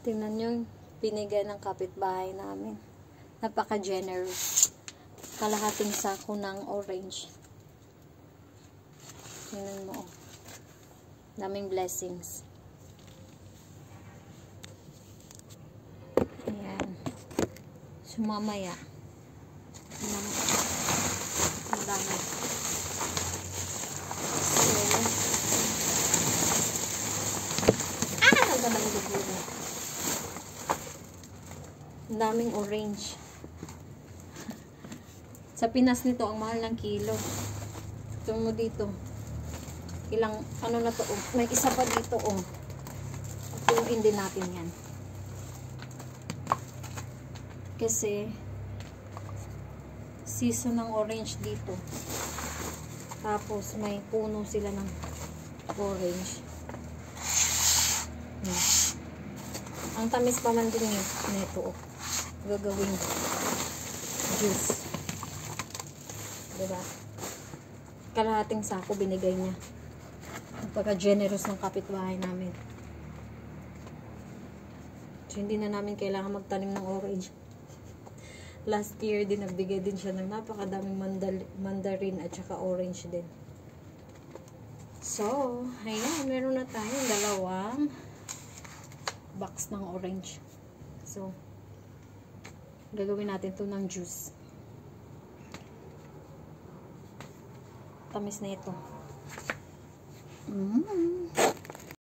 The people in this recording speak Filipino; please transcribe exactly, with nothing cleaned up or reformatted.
Tingnan nyo yung binigay ng kapitbahay namin. Napaka-generous. Kalahating sako ng orange. Tingnan mo. Daming blessings. Ayan. So, mamaya. Tingnan mo. Ang dami. So, ah! Ang daming dugo. Ang daming orange. Sa Pinas nito, ang mahal ng kilo. Ito mo dito. Ilang, ano na to, oh. May isa pa dito, oh. Turuin din natin yan. Kasi, season ng orange dito. Tapos, may puno sila ng orange. Hmm. Ang tamis pa man din eh. Nito, oh. Gagawing juice. Diba? Kalahating sako binigay niya. Napaka-generous ng kapitbahay namin. So, hindi na namin kailangan magtanim ng orange. Last year din, nagbigay din siya ng napakadaming mandal mandarin at saka orange din. So, ayan, meron na tayong dalawang box ng orange. So, gagawin natin to ng juice. Tamis na ito. Mm.